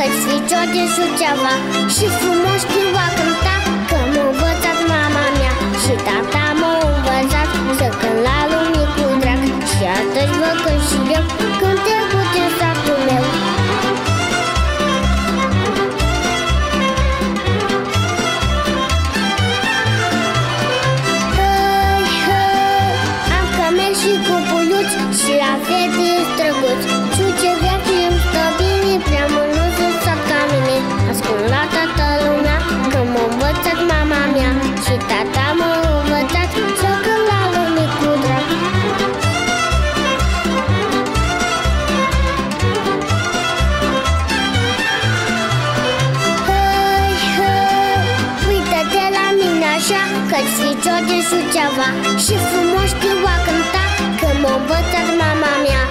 că-ți ficior din Suceava și frumos știu a cânta, că m-a învățat mama mea și tata m-a învățat să cânt la lumii cu drag. Și atunci vă cânt și eu cântecul din satul meu. Și cu puiuți și la fete străguți. Sucevia și-mi stă bine, prea mult nu sunt sat ca mine. Ascund la toată lumea că m-a învățat mama mea și tata m-a învățat să cânt la lumii cu drag. Hăi, hăi, uită-te la mine așa, că-ți ficior din Suceava și frumos știu a cânta, că m-a învățat mama mea